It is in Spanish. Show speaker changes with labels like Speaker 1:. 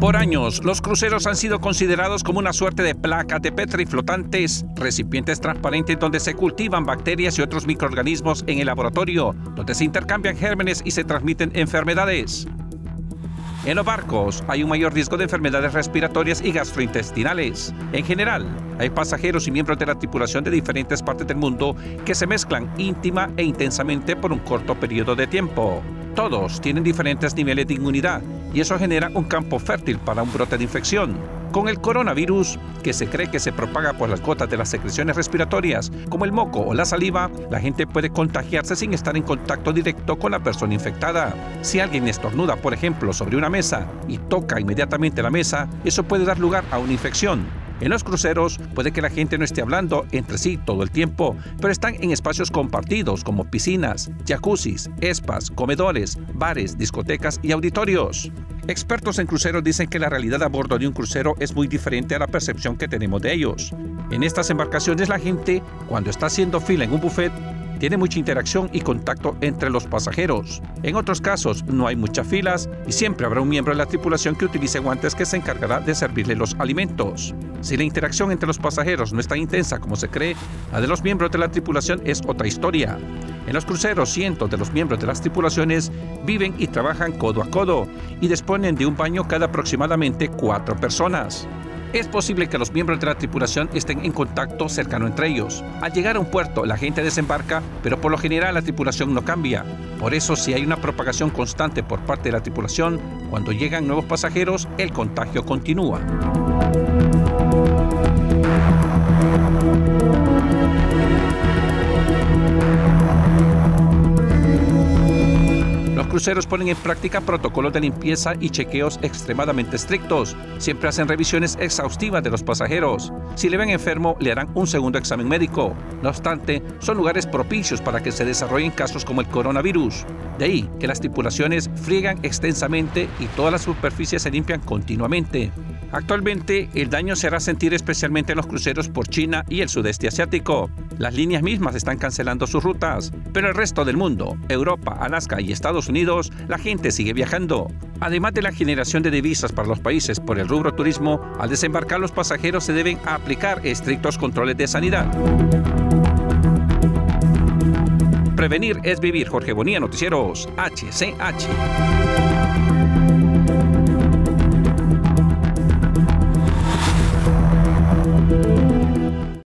Speaker 1: Por años, los cruceros han sido considerados como una suerte de placas de Petri flotantes, recipientes transparentes donde se cultivan bacterias y otros microorganismos en el laboratorio, donde se intercambian gérmenes y se transmiten enfermedades. En los barcos hay un mayor riesgo de enfermedades respiratorias y gastrointestinales. En general, hay pasajeros y miembros de la tripulación de diferentes partes del mundo que se mezclan íntima e intensamente por un corto periodo de tiempo. Todos tienen diferentes niveles de inmunidad y eso genera un campo fértil para un brote de infección. Con el coronavirus, que se cree que se propaga por las gotas de las secreciones respiratorias, como el moco o la saliva, la gente puede contagiarse sin estar en contacto directo con la persona infectada. Si alguien estornuda, por ejemplo, sobre una mesa y toca inmediatamente la mesa, eso puede dar lugar a una infección. En los cruceros puede que la gente no esté hablando entre sí todo el tiempo, pero están en espacios compartidos como piscinas, jacuzzis, spas, comedores, bares, discotecas y auditorios. Expertos en cruceros dicen que la realidad a bordo de un crucero es muy diferente a la percepción que tenemos de ellos. En estas embarcaciones la gente, cuando está haciendo fila en un buffet, tiene mucha interacción y contacto entre los pasajeros. En otros casos no hay muchas filas y siempre habrá un miembro de la tripulación que utilice guantes que se encargará de servirle los alimentos. Si la interacción entre los pasajeros no es tan intensa como se cree, la de los miembros de la tripulación es otra historia. En los cruceros, cientos de los miembros de las tripulaciones viven y trabajan codo a codo y disponen de un baño cada aproximadamente 4 personas. Es posible que los miembros de la tripulación estén en contacto cercano entre ellos. Al llegar a un puerto, la gente desembarca, pero por lo general la tripulación no cambia. Por eso, si hay una propagación constante por parte de la tripulación, cuando llegan nuevos pasajeros, el contagio continúa. Los cruceros ponen en práctica protocolos de limpieza y chequeos extremadamente estrictos. Siempre hacen revisiones exhaustivas de los pasajeros. Si le ven enfermo, le harán un segundo examen médico. No obstante, son lugares propicios para que se desarrollen casos como el coronavirus. De ahí que las tripulaciones friegan extensamente y todas las superficies se limpian continuamente. Actualmente, el daño se hará sentir especialmente en los cruceros por China y el sudeste asiático. Las líneas mismas están cancelando sus rutas, pero el resto del mundo, Europa, Alaska y Estados Unidos, la gente sigue viajando. Además de la generación de divisas para los países por el rubro turismo, al desembarcar los pasajeros se deben aplicar estrictos controles de sanidad. Prevenir es vivir. Jorge Bonilla, Noticieros HCH.